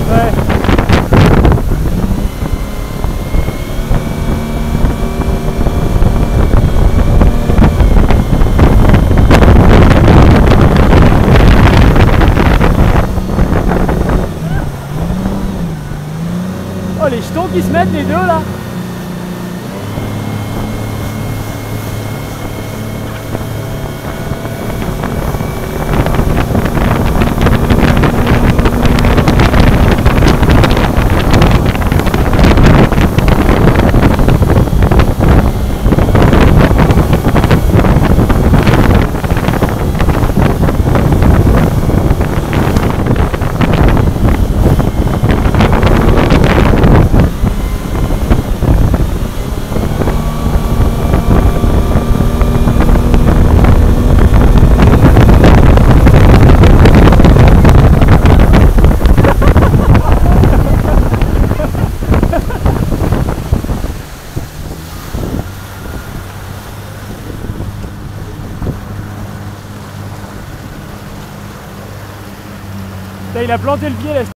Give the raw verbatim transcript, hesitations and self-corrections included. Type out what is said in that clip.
Ouais. Oh, les jetons qui se mettent les deux là. Il a planté le pied là.